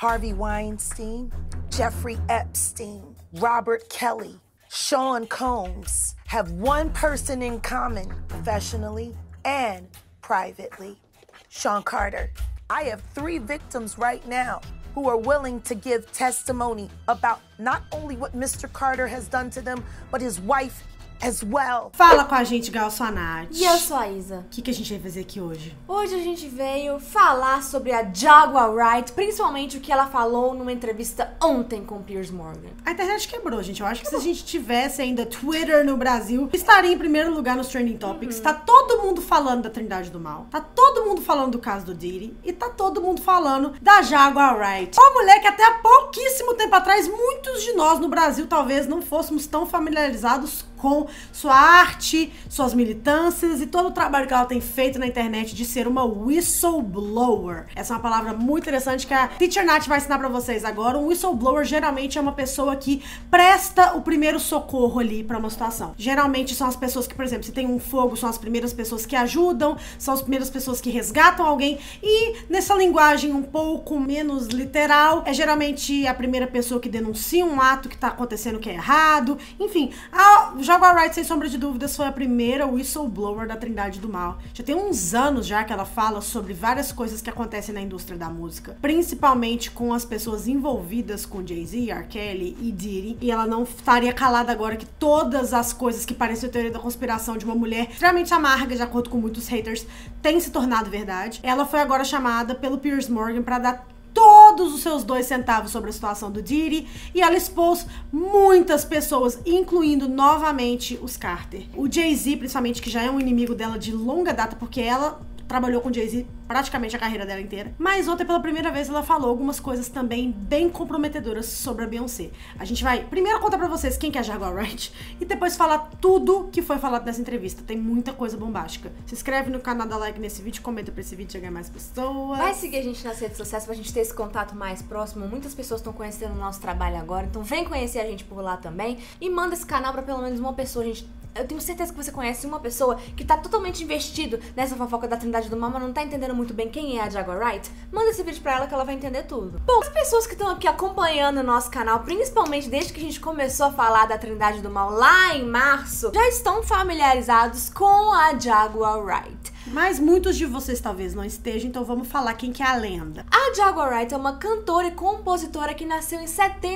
Harvey Weinstein, Jeffrey Epstein, Robert Kelly, Sean Combs have one person in common professionally and privately. Sean Carter. I have 3 victims right now who are willing to give testimony about not only what Mr. Carter has done to them, but his wife as well. Fala com a gente, Gal, sou a Nath. E eu sou a Isa. O que a gente veio fazer aqui hoje? Hoje a gente veio falar sobre a Jaguar Wright, principalmente o que ela falou numa entrevista ontem com o Piers Morgan. A internet quebrou, gente. Eu acho que se a gente tivesse ainda Twitter no Brasil, estaria em primeiro lugar nos Trending Topics. Tá todo mundo falando da Trindade do Mal. Tá todo mundo falando do caso do Diddy. E tá todo mundo falando da Jaguar Wright. Uma mulher que até há pouquíssimo tempo atrás, muitos de nós no Brasil talvez não fôssemos tão familiarizados com sua arte, suas militâncias e todo o trabalho que ela tem feito na internet de ser uma whistleblower. Essa é uma palavra muito interessante que a Teacher Nath vai ensinar pra vocês agora. Um whistleblower geralmente é uma pessoa que presta o primeiro socorro ali pra uma situação. Geralmente são as pessoas que, por exemplo, se tem um fogo, são as primeiras pessoas que ajudam, são as primeiras pessoas que resgatam alguém e nessa linguagem um pouco menos literal, é geralmente a primeira pessoa que denuncia um ato que tá acontecendo que é errado. Enfim, a Jaguar Wright, sem sombra de dúvidas, foi a primeira whistleblower da Trindade do Mal. Já tem uns anos já que ela fala sobre várias coisas que acontecem na indústria da música, principalmente com as pessoas envolvidas com Jay-Z, R. Kelly e Diddy, e ela não estaria calada agora que todas as coisas que parecem teoria da conspiração de uma mulher extremamente amarga, de acordo com muitos haters, têm se tornado verdade. Ela foi agora chamada pelo Piers Morgan para dar todos os seus 2 centavos sobre a situação do Diddy, e ela expôs muitas pessoas, incluindo novamente os Carter. O Jay-Z, principalmente, que já é um inimigo dela de longa data, porque ela trabalhou com Jay-Z praticamente a carreira dela inteira. Mas ontem, pela primeira vez, ela falou algumas coisas também bem comprometedoras sobre a Beyoncé. A gente vai primeiro contar pra vocês quem que é a Jaguar Wright e depois falar tudo que foi falado nessa entrevista. Tem muita coisa bombástica. Se inscreve no canal, dá like nesse vídeo, comenta pra esse vídeo chegar mais pessoas. Vai seguir a gente nas redes sociais pra gente ter esse contato mais próximo. Muitas pessoas estão conhecendo o nosso trabalho agora, então vem conhecer a gente por lá também. E manda esse canal pra pelo menos uma pessoa, gente. Eu tenho certeza que você conhece uma pessoa que tá totalmente investido nessa fofoca da Trindade do Mal, mas não tá entendendo muito bem quem é a Jaguar Wright. Manda esse vídeo pra ela que ela vai entender tudo. Bom, as pessoas que estão aqui acompanhando o nosso canal, principalmente desde que a gente começou a falar da Trindade do Mal lá em março, já estão familiarizados com a Jaguar Wright. Mas muitos de vocês talvez não estejam, então vamos falar quem que é a lenda. A Jaguar Wright é uma cantora e compositora que nasceu em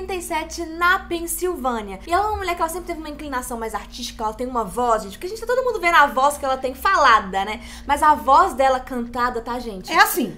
77 na Pensilvânia. E ela é uma mulher que ela sempre teve uma inclinação mais artística, ela tem uma voz, gente, porque a gente tá todo mundo vendo a voz que ela tem falada, né? Mas a voz dela cantada, tá, gente? É assim.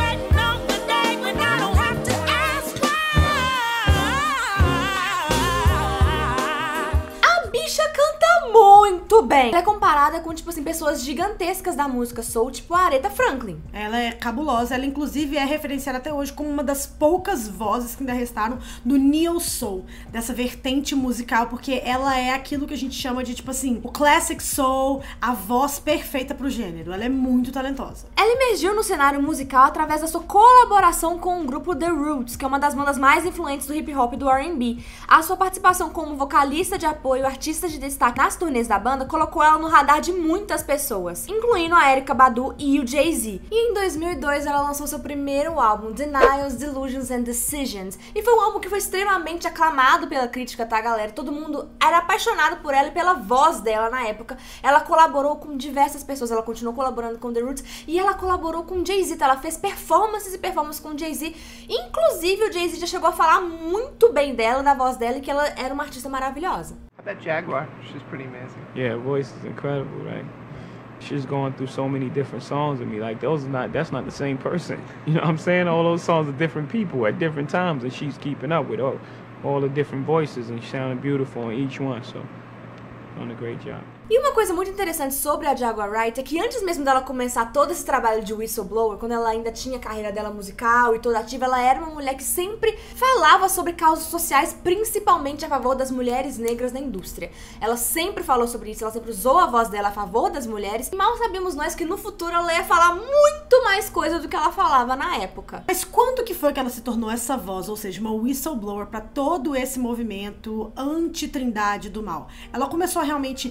Muito bem. Ela é comparada com, tipo assim, pessoas gigantescas da música soul, tipo a Aretha Franklin. Ela é cabulosa, ela inclusive é referenciada até hoje como uma das poucas vozes que ainda restaram do Neo Soul, dessa vertente musical, porque ela é aquilo que a gente chama de, tipo assim, o classic soul, a voz perfeita pro gênero. Ela é muito talentosa. Ela emergiu no cenário musical através da sua colaboração com o grupo The Roots, que é uma das bandas mais influentes do hip hop e do R&B. A sua participação como vocalista de apoio, artista de destaque nas turnês da banda, colocou ela no radar de muitas pessoas, incluindo a Erykah Badu e o Jay-Z. E em 2002 ela lançou seu primeiro álbum, Denials, Delusions and Decisions, e foi um álbum que foi extremamente aclamado pela crítica, tá, galera? Todo mundo era apaixonado por ela e pela voz dela na época. Ela colaborou com diversas pessoas, ela continuou colaborando com The Roots e ela colaborou com Jay-Z, tá? Ela fez performances e performances com Jay-Z. Inclusive o Jay-Z já chegou a falar muito bem dela, da voz dela, e que ela era uma artista maravilhosa. That Jaguar, she's pretty amazing. Yeah, her voice is incredible, right? She's going through so many different songs with me. Like that's not the same person. You know what I'm saying? All those songs are different people at different times, and she's keeping up with all the different voices and sounding beautiful in each one. So, doing a great job. E uma coisa muito interessante sobre a Jaguar Wright é que antes mesmo dela começar todo esse trabalho de whistleblower, quando ela ainda tinha a carreira dela musical e toda ativa, ela era uma mulher que sempre falava sobre causas sociais, principalmente a favor das mulheres negras na indústria. Ela sempre falou sobre isso, ela sempre usou a voz dela a favor das mulheres, e mal sabíamos nós que no futuro ela ia falar muito mais coisa do que ela falava na época. Mas quando que foi que ela se tornou essa voz, ou seja, uma whistleblower para todo esse movimento anti-Trindade do Mal? Ela começou realmente a dar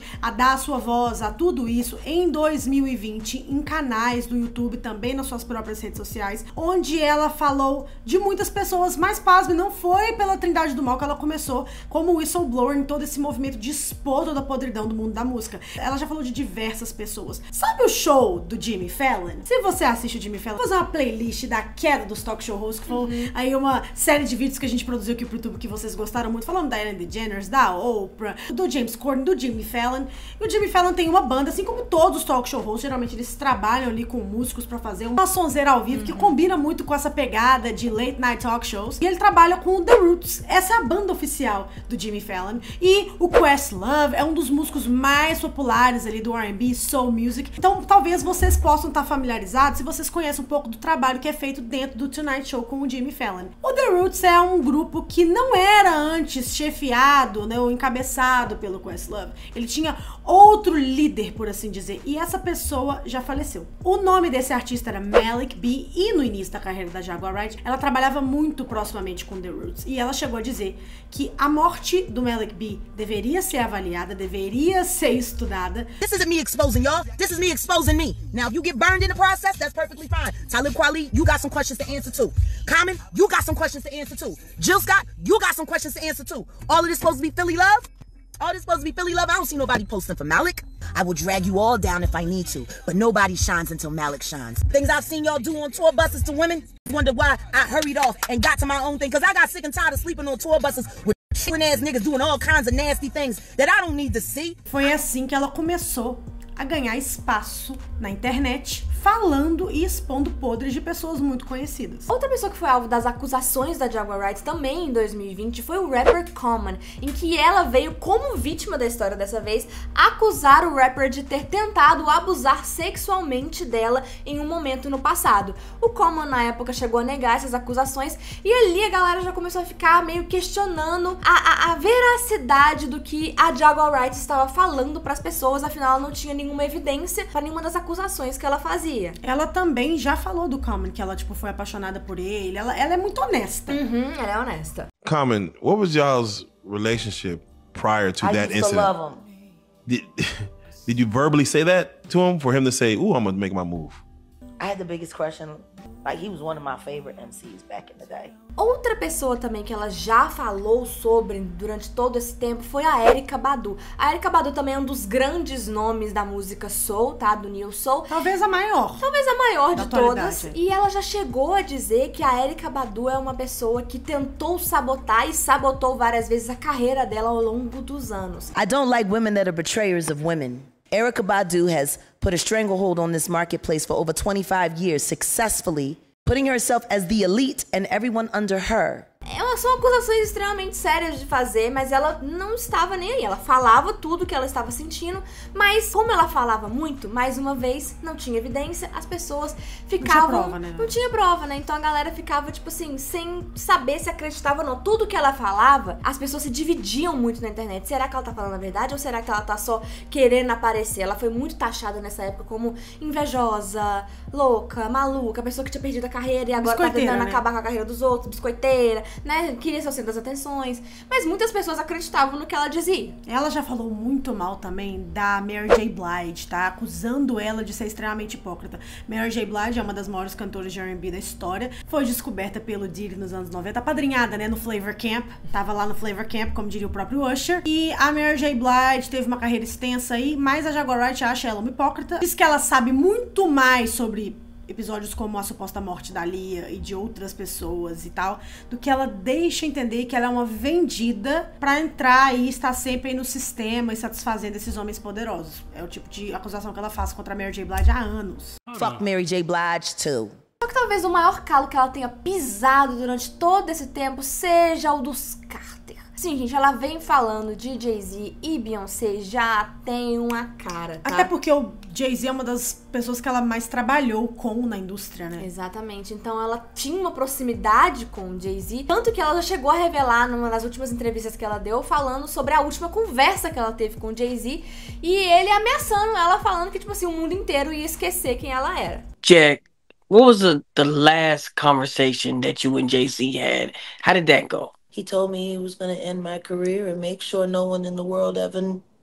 dar a sua voz a tudo isso em 2020 em canais do YouTube, também nas suas próprias redes sociais, onde ela falou de muitas pessoas, mas pasme, não foi pela Trindade do Mal que ela começou como whistleblower em todo esse movimento de expor toda a podridão do mundo da música. Ela já falou de diversas pessoas. Sabe o show do Jimmy Fallon? Se você assiste o Jimmy Fallon, vou fazer uma playlist da queda dos talk show hosts, que foi aí uma série de vídeos que a gente produziu aqui pro YouTube que vocês gostaram muito, falando da Ellen DeGeneres, da Oprah, do James Corden, do Jimmy Fallon. E o Jimmy Fallon tem uma banda, assim como todos os talk show hosts, geralmente eles trabalham ali com músicos pra fazer uma sonzeira ao vivo que combina muito com essa pegada de late night talk shows. E ele trabalha com o The Roots, essa é a banda oficial do Jimmy Fallon. E o Questlove é um dos músicos mais populares ali do R&B, soul music. Então talvez vocês possam estar familiarizados se vocês conhecem um pouco do trabalho que é feito dentro do Tonight Show com o Jimmy Fallon. O The Roots é um grupo que não era antes chefiado, né, ou encabeçado pelo Questlove. Ele tinha outro líder, por assim dizer, e essa pessoa já faleceu. O nome desse artista era Malik B, e no início da carreira da Jaguar Wright, ela trabalhava muito proximamente com The Roots, e ela chegou a dizer que a morte do Malik B deveria ser avaliada, deveria ser estudada. This isn't me exposing y'all, this is me exposing me. Now if you get burned in the process, that's perfectly fine. Talib Kweli, you got some questions to answer too. Common, you got some questions to answer too. Jill Scott, you got some questions to answer too. All of this supposed to be Philly love? All this supposed to be Philly love? I don't see nobody posting for Malik. I will drag you all down if I need to, but nobody shines until Malik shines. Things I've seen y'all do on tour buses to women, wonder why I hurried off and got to my own thing, because I got sick and tired of sleeping on tour buses with ass niggas doing all kinds of nasty things that I don't need to see. Foi assim que ela começou a ganhar espaço na internet, falando e expondo podres de pessoas muito conhecidas. Outra pessoa que foi alvo das acusações da Jaguar Wright também em 2020 foi o rapper Common, em que ela veio como vítima da história dessa vez acusar o rapper de ter tentado abusar sexualmente dela em um momento no passado. O Common na época chegou a negar essas acusações e ali a galera já começou a ficar meio questionando a veracidade do que a Jaguar Wright estava falando para as pessoas, afinal ela não tinha nenhuma evidência para nenhuma das acusações que ela fazia. Ela também já falou do Common, que ela, tipo, foi apaixonada por ele. Ela é muito honesta. Ela é honesta. Common, what was y'all's relationship prior to that incident? I love him. Did you verbally say that to him for him to say, "Ooh, I'm gonna make my move"? I had the biggest crush on him. Like, he was one of my favorite MCs back in the day. Outra pessoa também que ela já falou sobre durante todo esse tempo foi a Erykah Badu. A Erykah Badu também é um dos grandes nomes da música soul, tá? Do Neo Soul. Talvez a maior. Talvez a maior de todas. E ela já chegou a dizer que a Erykah Badu é uma pessoa que tentou sabotar e sabotou várias vezes a carreira dela ao longo dos anos. I don't like women that are betrayers of women. Erykah Badu has put a stranglehold on this marketplace for over 25 years, successfully putting herself as the elite and everyone under her. São acusações extremamente sérias de fazer, mas ela não estava nem aí. Ela falava tudo que ela estava sentindo, mas como ela falava muito, mais uma vez, não tinha evidência, as pessoas ficavam... Não tinha prova, né? Não tinha prova, né? Então a galera ficava, tipo assim, sem saber se acreditava ou não. Tudo que ela falava, as pessoas se dividiam muito na internet. Será que ela tá falando a verdade ou será que ela tá só querendo aparecer? Ela foi muito taxada nessa época como invejosa, louca, maluca, pessoa que tinha perdido a carreira e agora tá tentando acabar com a carreira dos outros, biscoiteira, né? Queria ser o centro das atenções, mas muitas pessoas acreditavam no que ela dizia. Ela já falou muito mal também da Mary J. Blige, tá? Acusando ela de ser extremamente hipócrita. Mary J. Blige é uma das maiores cantoras de R&B da história. Foi descoberta pelo Diddy nos anos 90, apadrinhada, né, no Flavor Camp. Tava lá no Flavor Camp, como diria o próprio Usher. E a Mary J. Blige teve uma carreira extensa aí, mas a Jaguar Wright acha ela uma hipócrita. Diz que ela sabe muito mais sobre episódios como a suposta morte da Lia e de outras pessoas e tal, do que ela deixa entender que ela é uma vendida pra entrar e estar sempre aí no sistema e satisfazendo esses homens poderosos. É o tipo de acusação que ela faz contra a Mary J. Blige há anos. Fuck Mary J. Blige too. Só que talvez o maior calo que ela tenha pisado durante todo esse tempo seja o dos Carter. Sim, gente, ela vem falando de Jay-Z e Beyoncé já tem uma cara, tá? Até porque o Jay-Z é uma das pessoas que ela mais trabalhou com na indústria, né? Exatamente. Então ela tinha uma proximidade com o Jay-Z, tanto que ela já chegou a revelar numa das últimas entrevistas que ela deu, falando sobre a última conversa que ela teve com o Jay-Z, e ele ameaçando ela, falando que, tipo assim, o mundo inteiro ia esquecer quem ela era. Jack, what was the last conversation that you and Jay-Z had? How did that go? He told me he was going to end my career and make sure no one in the world ever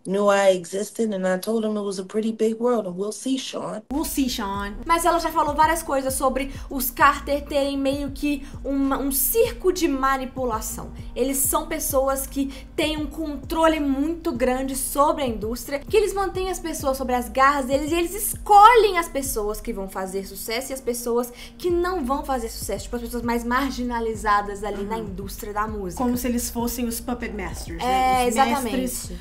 knew I existed, and I told him it was a pretty big world, and we'll see, Sean. We'll see, Sean. Mas ela já falou várias coisas sobre os Carter terem meio que um circo de manipulação. Eles são pessoas que têm um controle muito grande sobre a indústria, que eles mantêm as pessoas sobre as garras deles e eles escolhem as pessoas que vão fazer sucesso e as pessoas que não vão fazer sucesso, tipo as pessoas mais marginalizadas ali na indústria da música. Como se eles fossem os puppet masters, né? Os exatamente. mestres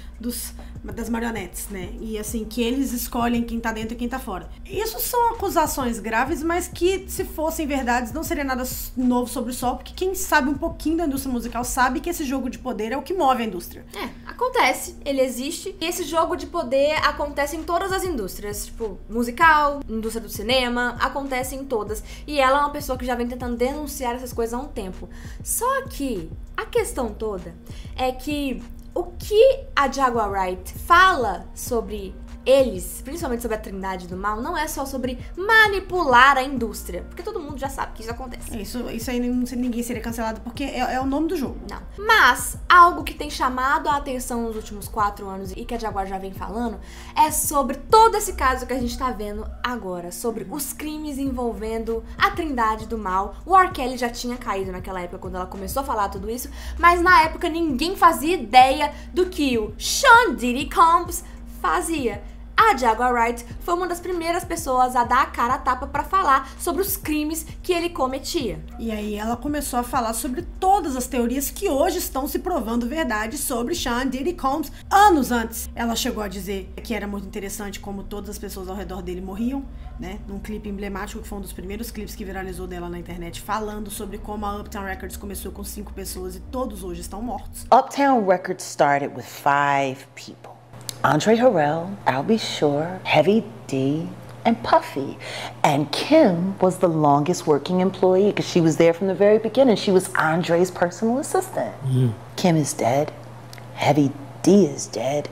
das marionetes, né? E assim, que eles escolhem quem tá dentro e quem tá fora. Isso são acusações graves, mas que, se fossem verdades, não seria nada novo sobre o sol, porque quem sabe um pouquinho da indústria musical sabe que esse jogo de poder é o que move a indústria. Acontece, ele existe, e esse jogo de poder acontece em todas as indústrias, tipo, musical, indústria do cinema, acontece em todas. E ela é uma pessoa que já vem tentando denunciar essas coisas há um tempo. Só que a questão toda é que o que a Jaguar Wright fala sobre eles, principalmente sobre a Trindade do Mal, não é só sobre manipular a indústria, porque todo mundo já sabe que isso acontece. Isso aí ninguém seria cancelado, porque é o nome do jogo. Não. Mas algo que tem chamado a atenção nos últimos 4 anos e que a Jaguar já vem falando é sobre todo esse caso que a gente tá vendo agora, sobre os crimes envolvendo a Trindade do Mal. O R. Kelly já tinha caído naquela época quando ela começou a falar tudo isso, mas na época ninguém fazia ideia do que o Sean Diddy Combs fazia. A Jaguar Wright foi uma das primeiras pessoas a dar a cara a tapa pra falar sobre os crimes que ele cometia. E aí ela começou a falar sobre todas as teorias que hoje estão se provando verdade sobre Sean Diddy Combs anos antes. Ela chegou a dizer que era muito interessante como todas as pessoas ao redor dele morriam, né? Num clipe emblemático que foi um dos primeiros clipes que viralizou dela na internet, falando sobre como a Uptown Records começou com 5 pessoas e todos hoje estão mortos. Uptown Records started with 5 people. Andre Harrell, Al B. Sure, Heavy D, and Puffy. And Kim was the longest working employee because she was there from the very beginning. She was Andre's personal assistant. Kim is dead. Heavy D is dead.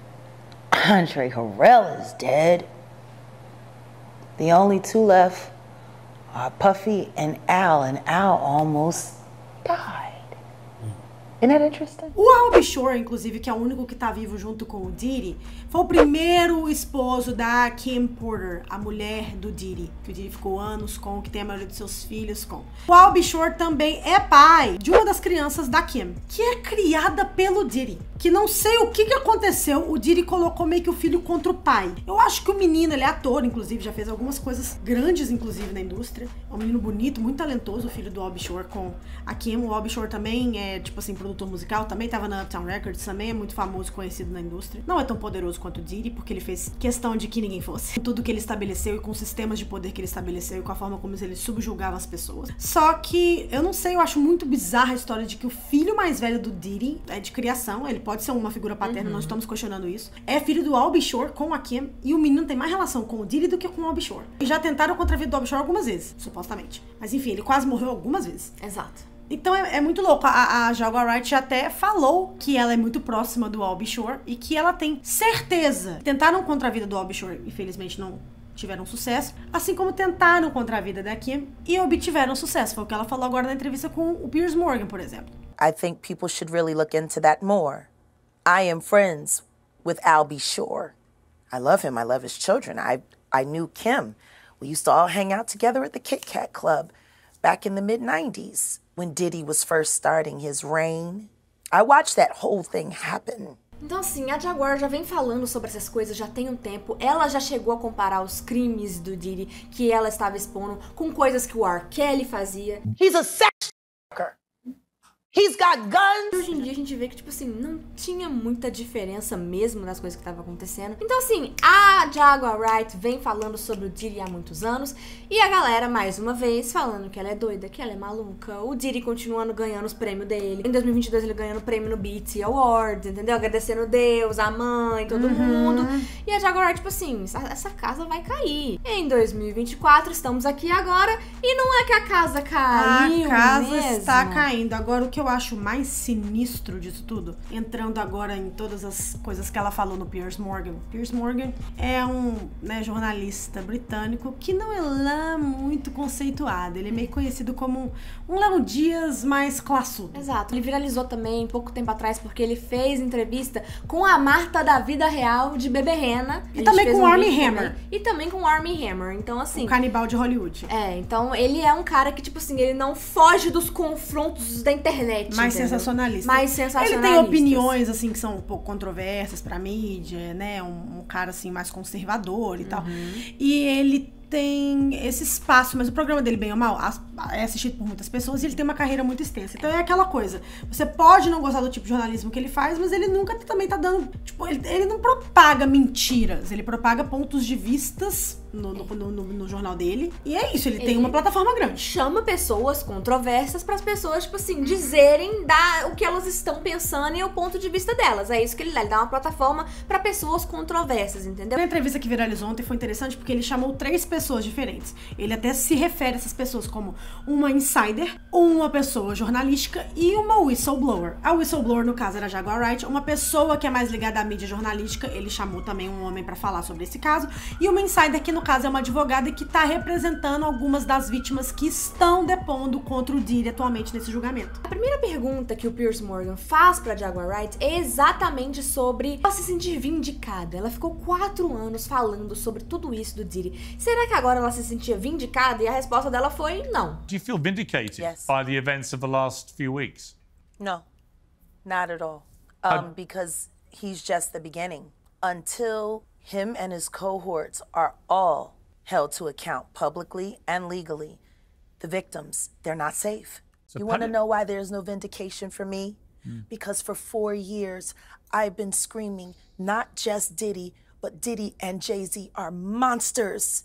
Andre Harrell is dead. The only 2 left are Puffy and Al almost died. Isn't that interesting? O Al B. Sure, inclusive, que é o único que tá vivo junto com o Diddy, foi o primeiro esposo da Kim Porter, a mulher do Diddy, que o Diddy ficou anos com, que tem a maioria dos seus filhos com. O Al B. Sure também é pai de uma das crianças da Kim, que é criada pelo Diddy, que não sei o que aconteceu, o Diddy colocou meio que o filho contra o pai. Eu acho que o menino, ele é ator, inclusive, já fez algumas coisas grandes, inclusive, na indústria. É um menino bonito, muito talentoso, o filho do Al B. Sure com a Kim. O Al B. Sure também é, tipo assim, produtor musical, também tava na Uptown Records, também é muito famoso, conhecido na indústria. Não é tão poderoso quanto o Diddy, porque ele fez questão de que ninguém fosse. Com tudo que ele estabeleceu e com os sistemas de poder que ele estabeleceu e com a forma como ele subjugava as pessoas. Só que, eu não sei, eu acho muito bizarra a história de que o filho mais velho do Diddy é de criação, ele pode ser uma figura paterna, nós estamos questionando isso. É filho do Al B. Sure com a Kim, e o menino tem mais relação com o Diddy do que com o Al B. Sure. E já tentaram contra a vida do Al B. Sure algumas vezes, supostamente. Mas enfim, ele quase morreu algumas vezes. Exato. Então é muito louco. A Jaguar Wright até falou que ela é muito próxima do Al B. Sure e que ela tem certeza. Tentaram contra a vida do Al B. Sure, infelizmente não tiveram sucesso, assim como tentaram contra a vida da Kim e obtiveram sucesso. Foi o que ela falou agora na entrevista com o Piers Morgan, por exemplo. I think people should really look into that more. I am friends with Al B. Sure. I love him. I love his children. I knew Kim. We used to all hang out together at the Kit Kat Club back in the mid-90s. When Diddy was first starting his reign. I watched that whole thing happen. Então assim, a Jaguar já vem falando sobre essas coisas já tem um tempo. Ela já chegou a comparar os crimes do Diddy que ela estava expondo com coisas que o R. Kelly fazia. He's a sex worker. He's got guns. Hoje em dia a gente vê que, tipo assim, não tinha muita diferença mesmo nas coisas que estavam acontecendo. Então assim, a Jaguar Wright vem falando sobre o Diddy há muitos anos e a galera, mais uma vez, falando que ela é doida, que ela é maluca. O Diddy continuando ganhando os prêmios dele. Em 2022 ele ganhando prêmio no BET Awards, entendeu? Agradecendo Deus, a mãe, todo mundo. E a Jaguar Wright, tipo assim, essa casa vai cair. Em 2024 estamos aqui agora e não é que a casa caiu A casa mesmo. está caindo. Agora o que eu eu acho mais sinistro disso tudo, entrando agora em todas as coisas que ela falou no Piers Morgan. Piers Morgan é um jornalista britânico que não é lá muito conceituado. Ele é meio conhecido como um Léo Dias mais classudo. Exato. Ele viralizou também pouco tempo atrás porque ele fez entrevista com a Marta da vida real de Bebê Rena. E também com o Armie Hammer. E também com o Armie Hammer. Então, assim... O canibal de Hollywood. Então ele é um cara que, tipo assim, ele não foge dos confrontos da internet. Mais sensacionalista. Mais sensacionalista. Ele tem opiniões, assim, que são um pouco controversas pra mídia, né? Um cara, assim, mais conservador e tal. E ele tem esse espaço, mas o programa dele, bem ou mal, é assistido por muitas pessoas e ele tem uma carreira muito extensa. Então é aquela coisa, você pode não gostar do tipo de jornalismo que ele faz, mas ele nunca também tá dando, tipo, ele não propaga mentiras, ele propaga pontos de vistas no jornal dele. E é isso, ele tem uma plataforma grande. Chama pessoas controversas para as pessoas, tipo assim, dizerem o que elas estão pensando e o ponto de vista delas. É isso que ele dá. Ele dá uma plataforma para pessoas controversas, entendeu? Na entrevista que viralizou ontem foi interessante porque ele chamou 3 pessoas diferentes. Ele até se refere a essas pessoas como uma insider, uma pessoa jornalística e uma whistleblower. A whistleblower, no caso, era Jaguar Wright, uma pessoa que é mais ligada à mídia jornalística. Ele chamou também um homem para falar sobre esse caso. E uma insider que, no caso, é uma advogada que tá representando algumas das vítimas que estão depondo contra o Diddy atualmente nesse julgamento. A primeira pergunta que o Piers Morgan faz pra Jaguar Wright é exatamente sobre ela se sentir vindicada. Ela ficou 4 anos falando sobre tudo isso do Diddy. Será que agora ela se sentia vindicada? E a resposta dela foi não. Do you feel vindicated by the events of the last few weeks? No, not at all. Because he's just the beginning. Until him and his cohorts are all held to account publicly and legally, the victims, they're not safe. You want to know why there's no vindication for me? Because for 4 years, I've been screaming, not just Diddy, but Diddy and Jay-Z are monsters.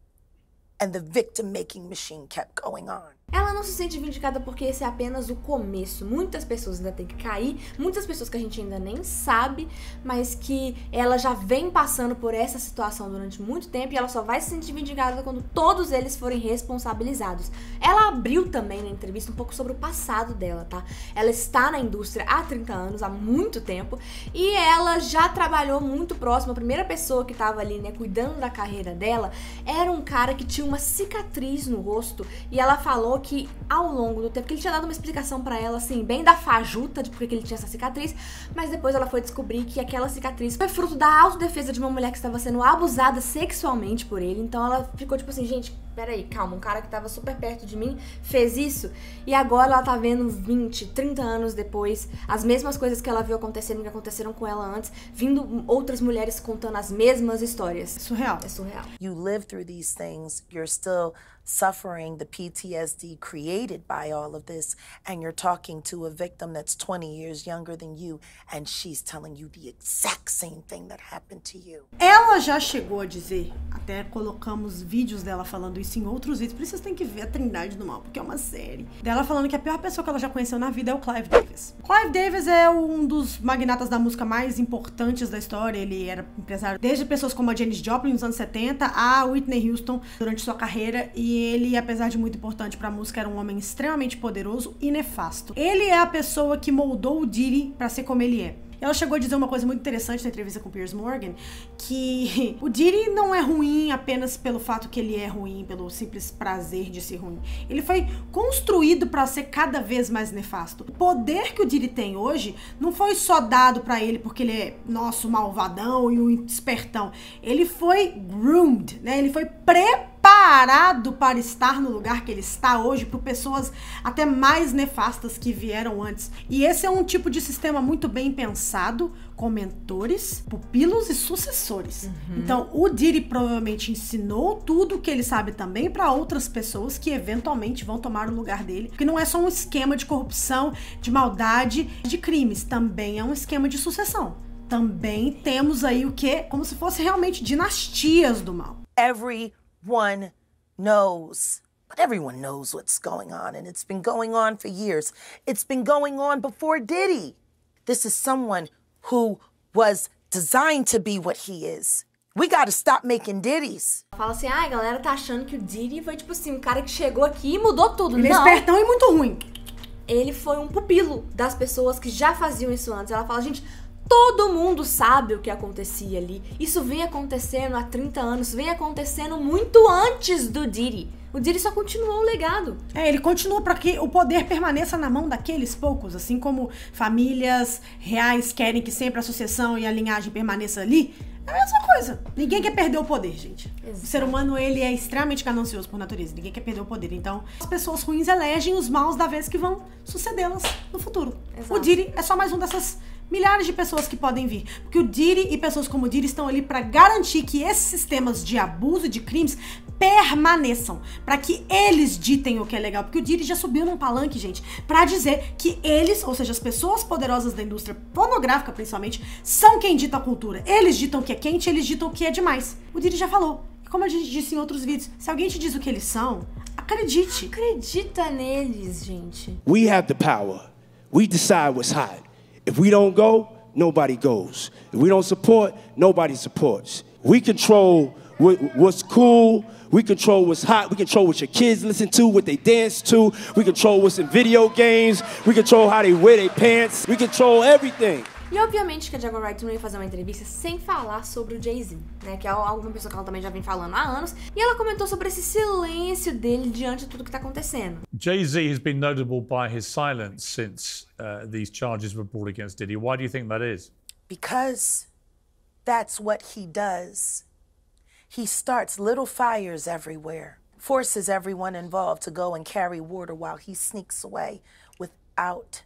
And the victim-making machine kept going on. Ela não se sente vindicada porque esse é apenas o começo. Muitas pessoas ainda tem que cair, muitas pessoas que a gente ainda nem sabe, mas que ela já vem passando por essa situação durante muito tempo e ela só vai se sentir vindicada quando todos eles forem responsabilizados. Ela abriu também na entrevista um pouco sobre o passado dela, tá? Ela está na indústria há 30 anos, há muito tempo, e ela já trabalhou muito próximo. A primeira pessoa que estava ali, né, cuidando da carreira dela, era um cara que tinha uma cicatriz no rosto, e ela falou que ao longo do tempo, que ele tinha dado uma explicação pra ela, assim, bem da fajuta de porque ele tinha essa cicatriz, mas depois ela foi descobrir que aquela cicatriz foi fruto da autodefesa de uma mulher que estava sendo abusada sexualmente por ele. Então ela ficou tipo assim, gente, peraí, calma, um cara que tava super perto de mim fez isso, e agora ela tá vendo 20, 30 anos depois, as mesmas coisas que ela viu acontecendo, que aconteceram com ela antes, vindo outras mulheres contando as mesmas histórias. É surreal. É surreal. You live through these things, you're still suffering the PTSD created by all of this, and you're talking to a victim that's 20 years younger than you, and she's telling you the exact same thing that happened to you. Ela já chegou a dizer, até colocamos vídeos dela falando isso em outros vídeos, por isso vocês têm que ver a Trindade do Mal, porque é uma série. Dela falando que a pior pessoa que ela já conheceu na vida é o Clive Davis. Clive Davis é um dos magnatas da música mais importantes da história. Ele era empresário desde pessoas como a Janis Joplin nos anos 70 a Whitney Houston durante sua carreira, e ele, apesar de muito importante pra música, era um homem extremamente poderoso e nefasto. Ele é a pessoa que moldou o Diddy pra ser como ele é. Ela chegou a dizer uma coisa muito interessante na entrevista com o Piers Morgan, que o Diddy não é ruim apenas pelo fato que ele é ruim, pelo simples prazer de ser ruim. Ele foi construído para ser cada vez mais nefasto. O poder que o Diddy tem hoje não foi só dado para ele porque ele é nosso malvadão e um espertão. Ele foi groomed, né? Ele foi preparado para estar no lugar que ele está hoje por pessoas até mais nefastas que vieram antes. E esse é um tipo de sistema muito bem pensado, com mentores, pupilos e sucessores. Então, o Diddy provavelmente ensinou tudo que ele sabe também para outras pessoas que eventualmente vão tomar o lugar dele, porque não é só um esquema de corrupção, de maldade, de crimes, também é um esquema de sucessão. Também temos aí o que? Como se fosse realmente dinastias do mal. Everyone knows. But everyone knows what's going on, and it's been going on for years. It's been going on before Diddy. This is someone who was designed to be what he is. We gotta stop making Diddies. Fala assim, a galera tá achando que o Diddy foi tipo assim, um cara que chegou aqui e mudou tudo. Ele é espertão e muito ruim. ele foi um pupilo das pessoas que já faziam isso antes. Ela fala, gente, todo mundo sabe o que acontecia ali. Isso vem acontecendo há 30 anos, vem acontecendo muito antes do Diddy. O Diddy só continuou o legado. Ele continua para que o poder permaneça na mão daqueles poucos, assim como famílias reais querem que sempre a sucessão e a linhagem permaneça ali. É a mesma coisa. Ninguém quer perder o poder, gente. Exato. O ser humano, ele é extremamente ganancioso por natureza. Ninguém quer perder o poder. Então, as pessoas ruins elegem os maus da vez que vão sucedê-las no futuro. Exato. O Diddy é só mais um dessas milhares de pessoas que podem vir. Porque o Diddy e pessoas como o Diddy estão ali para garantir que esses sistemas de abuso e de crimes permaneçam, para que eles ditem o que é legal, porque o Diddy já subiu num palanque, gente, para dizer que eles, ou seja, as pessoas poderosas da indústria pornográfica, principalmente, são quem dita a cultura. Eles ditam o que é quente, eles ditam o que é demais. O Diddy já falou. E como a gente disse em outros vídeos, se alguém te diz o que eles são, acredite. Acredita neles, gente. We have the power. We decide what's hot. If we don't go, nobody goes. If we don't support, nobody supports. We control what's cool. We control what's hot. We control what your kids listen to, what they dance to. We control what's in video games. We control how they wear their pants. We control everything. E obviamente que a Jaguar Wright não ia fazer uma entrevista sem falar sobre o Jay-Z, né? Que é alguma pessoa que ela também já vem falando há anos. E ela comentou sobre esse silêncio dele diante de tudo que tá acontecendo. Jay-Z has been notable by his silence since these charges were brought against Diddy. Why do you think that is? Because that's what he does. He starts little fires everywhere, forces everyone involved to go and carry water while he sneaks away without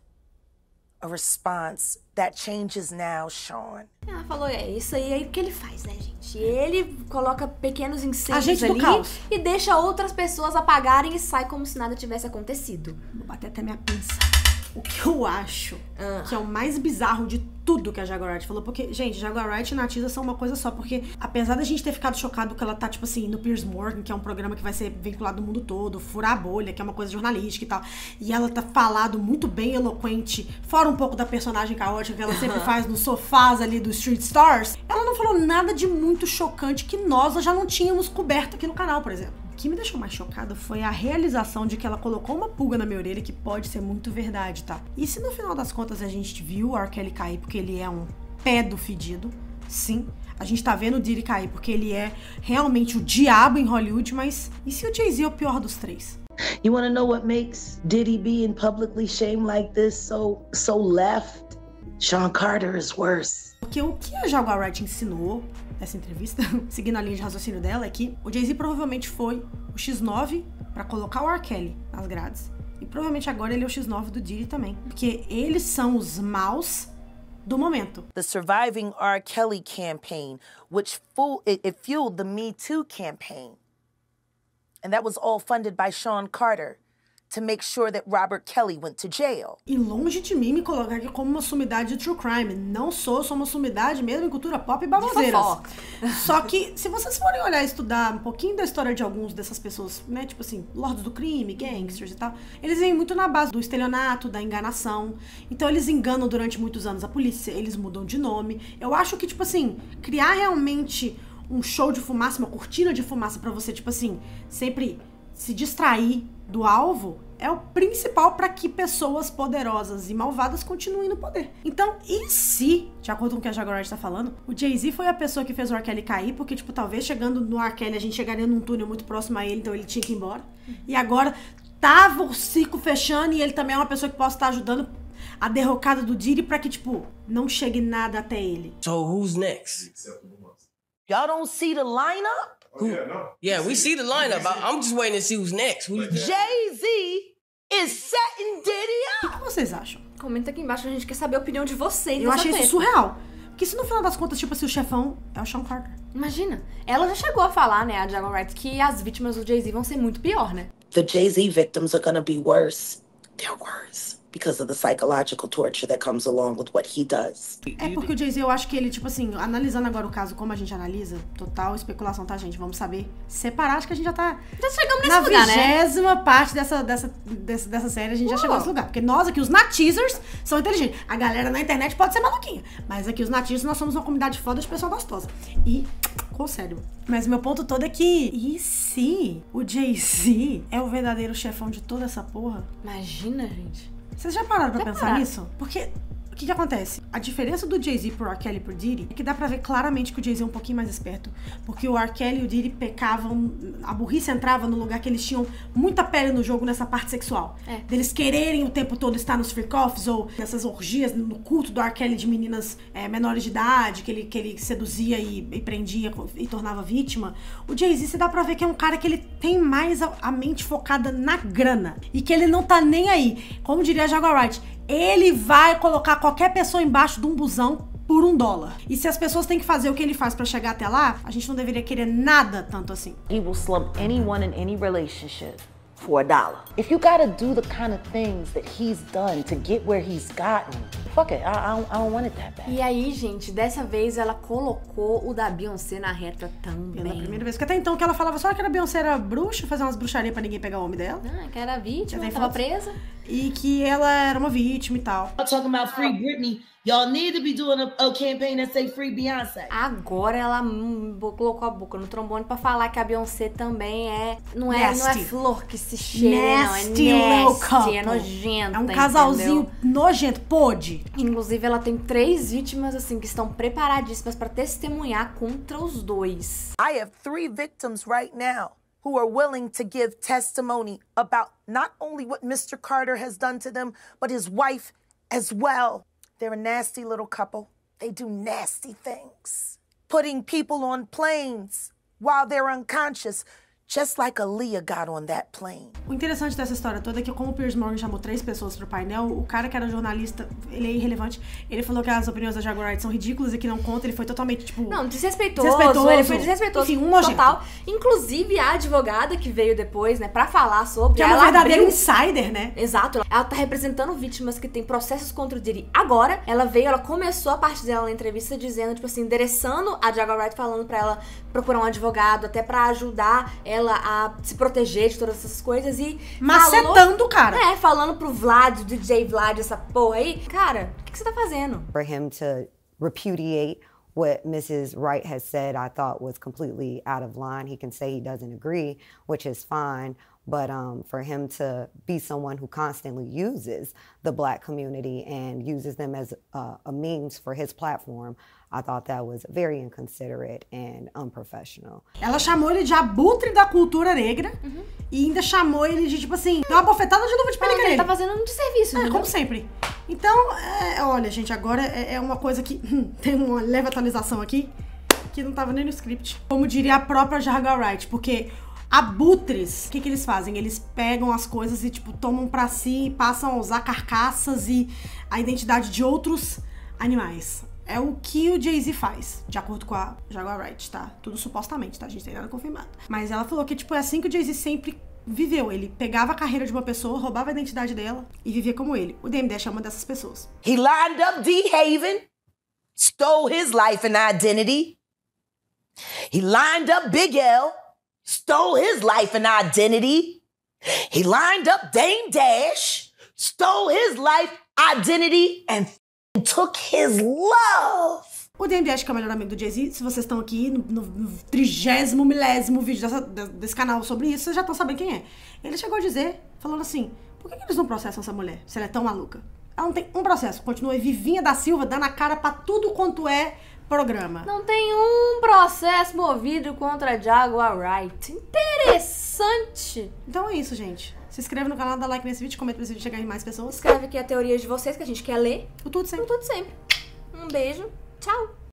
a response. That changes now, Sean. Ela falou, isso aí que ele faz, né, gente? Ele coloca pequenos incêndios Agente ali do caos. E deixa outras pessoas apagarem e sai como se nada tivesse acontecido. Vou bater até minha pinça. O que eu acho que é o mais bizarro de tudo que a Jaguar Wright falou, porque, gente, Jaguar Wright e Natiza são uma coisa só, porque apesar da gente ter ficado chocado que ela tá, tipo assim, no Piers Morgan, que é um programa que vai ser vinculado no mundo todo, Furar a Bolha, que é uma coisa jornalística e tal, e ela tá falado muito bem eloquente, fora um pouco da personagem caótica que ela sempre faz nos sofás ali do Street Stars, ela não falou nada de muito chocante que nós já não tínhamos coberto aqui no canal, por exemplo. O que me deixou mais chocada foi a realização de que ela colocou uma pulga na minha orelha que pode ser muito verdade, tá? E se no final das contas a gente viu o R. Kelly cair porque ele é um pedo fedido, sim, a gente tá vendo o Diddy cair porque ele é realmente o diabo em Hollywood, mas e se o Jay-Z é o pior dos três? You wanna know what makes Diddy being publicly shamed like this so left? Sean Carter is worse. Porque o que a Jaguar Wright ensinou nessa entrevista, seguindo a linha de raciocínio dela, é que o Jay-Z provavelmente foi o X9 pra colocar o R. Kelly nas grades. E provavelmente agora ele é o X9 do Diddy também. Porque eles são os maus do momento. The Surviving R. Kelly campaign, which fueled the Me Too campaign. And that was all funded by Sean Carter to make sure that Robert Kelly went to jail. E longe de mim me colocar aqui como uma sumidade de true crime. Não sou uma sumidade mesmo em cultura pop e baboseiras. Só que, se vocês forem olhar e estudar um pouquinho da história de alguns dessas pessoas, né, tipo assim, lords do crime, gangsters e tal, eles vêm muito na base do estelionato, da enganação. Então eles enganam durante muitos anos a polícia, eles mudam de nome. Eu acho que, tipo assim, criar realmente um show de fumaça, uma cortina de fumaça pra você, tipo assim, sempre se distrair do alvo é o principal para que pessoas poderosas e malvadas continuem no poder. Então, e se, de acordo com o que a Jaguar Wright tá falando, o Jay-Z foi a pessoa que fez o R. Kelly cair, porque, tipo, talvez chegando no R. Kelly a gente chegaria num túnel muito próximo a ele, então ele tinha que ir embora. E agora tava o circo fechando e ele também é uma pessoa que possa estar ajudando a derrocada do Diddy pra que, tipo, não chegue nada até ele. So who's next? Y'all don't see the lineup? Yeah, we see the lineup. I'm just waiting to see who's next. Jay-Z is setting Diddy up. O que vocês acham? Comenta aqui embaixo, a gente quer saber a opinião de vocês. Eu achei isso surreal. Porque se no final das contas, tipo assim, o chefão é o Sean Carter. Imagina. Ela já chegou a falar, né, a Jaguar Wright, que as vítimas do Jay-Z vão ser muito pior, né? The Jay-Z victims are gonna be worse. They're worse. Because of the psychological torture that comes along with what he does. É porque o Jay-Z, eu acho que ele, tipo assim, analisando agora o caso como a gente analisa, total especulação, tá, gente? Vamos saber separar, acho que a gente já tá... Já chegamos nesse lugar, né? Na 20ª parte dessa série, a gente já chegou nesse lugar. Porque nós aqui, os Natizers, são inteligentes. A galera na internet pode ser maluquinha. Mas aqui, os Natizers, nós somos uma comunidade foda de pessoa gostosa. E com o cérebro. Mas o meu ponto todo é que... E se o Jay-Z é o verdadeiro chefão de toda essa porra? Imagina, gente. Vocês já pararam pra pensar nisso? Porque o que acontece? A diferença do Jay-Z pro R. Kelly e pro Diddy é que dá pra ver claramente que o Jay-Z é um pouquinho mais esperto. Porque o R. Kelly e o Diddy pecavam, a burrice entrava no lugar que eles tinham muita pele no jogo nessa parte sexual. Deles quererem o tempo todo estar nos freak-offs ou nessas orgias, no culto do R. Kelly de meninas menores de idade, que ele seduzia e prendia e tornava vítima. O Jay-Z, você dá pra ver que é um cara que ele tem mais a mente focada na grana. E que ele não tá nem aí. Como diria Jaguar Wright, ele vai colocar qualquer pessoa embaixo de um busão por $1. E se as pessoas têm que fazer o que ele faz pra chegar até lá, a gente não deveria querer nada tanto assim. He will slump anyone in any relationship for $1. If you gotta do the kind of things that he's done to get where he's gotten, fuck it, I don't want it that bad. E aí, gente, dessa vez ela colocou o da Beyoncé na reta também. Pela primeira vez, porque até então que ela falava só que a Beyoncé era bruxa, fazer umas bruxarias pra ninguém pegar o homem dela. Que era vítima, tava presa. E que ela era uma vítima e tal. I'm talking about Free Britney. Y'all need to be doing a campaign that say Free Beyoncé. Agora ela colocou a boca no trombone pra falar que a Beyoncé também não é flor que se cheira, nasty, não. É nasty, nasty, é nojenta. É um casalzinho nojento, pode. Inclusive, ela tem 3 vítimas, assim, que estão preparadíssimas pra testemunhar contra os dois. I have 3 victims right now who are willing to give testimony about not only what Mr. Carter has done to them, but his wife as well. They're a nasty little couple. They do nasty things. Putting people on planes while they're unconscious, just like Aaliyah got on that plane. O interessante dessa história toda é que, como o Piers Morgan chamou 3 pessoas pro painel, o cara que era jornalista, ele é irrelevante. Ele falou que as opiniões da Jaguar Wright são ridículas e que não conta. Ele foi totalmente, tipo... Não, desrespeitoso. Ele foi desrespeitoso. Enfim, um nojento. Total. Inclusive, a advogada que veio depois, né, pra falar sobre... Que é uma verdadeira insider, né? Exato. Ela tá representando vítimas que têm processos contra o Diddy agora. Ela começou a parte dela na entrevista dizendo, tipo assim, endereçando a Jaguar Wright, falando pra ela procurar um advogado, até pra ajudar ela a se proteger de todas essas coisas e... Macetando o cara. Falando pro Vlad, o DJ Vlad, essa porra aí. Cara, o que você tá fazendo? For him to repudiate what Mrs. Wright has said, I thought was completely out of line. He can say he doesn't agree, which is fine. But for him to be someone who constantly uses the Black community and uses them as a means for his platform, I thought that was very inconsiderate and unprofessional. Ela chamou ele de abutre da cultura negra e ainda chamou ele de, tipo assim, deu uma bofetada de luva de pelica nele. Ele tá fazendo um desserviço, né? Como sempre. Então, olha, gente, agora é uma coisa que tem uma leve atualização aqui que não tava nem no script. Como diria a própria Jaguar Wright, porque abutres, o que eles fazem? Eles pegam as coisas e, tipo, tomam pra si e passam a usar carcaças e a identidade de outros animais. É o que o Jay-Z faz, de acordo com a Jaguar Wright, tá? Tudo supostamente, tá? A gente tem nada confirmado. Mas ela falou que, tipo, é assim que o Jay-Z sempre viveu. Ele pegava a carreira de uma pessoa, roubava a identidade dela e vivia como ele. O DM Dash é uma dessas pessoas. He lined up D-Haven, stole his life and identity. He lined up Big L, stole his life and identity. He lined up Dame Dash, stole his life, identity, and took his love. O DM Dash, que é o melhor amigo do Jay-Z, se vocês estão aqui no 30º milésimo vídeo desse canal sobre isso, vocês já estão sabendo quem é. Ele chegou a dizer, falando assim, por que eles não processam essa mulher, se ela é tão maluca? Ela não tem um processo, continua Vivinha da Silva dando a cara pra tudo quanto é programa. Não tem um processo movido contra a Jaguar Wright. Interessante. Então é isso, gente. Se inscreve no canal, dá like nesse vídeo, comenta pra esse vídeo chegar em mais pessoas. Escreve aqui a teoria de vocês, que a gente quer ler. O Tudo Sempre. Um beijo. Tchau.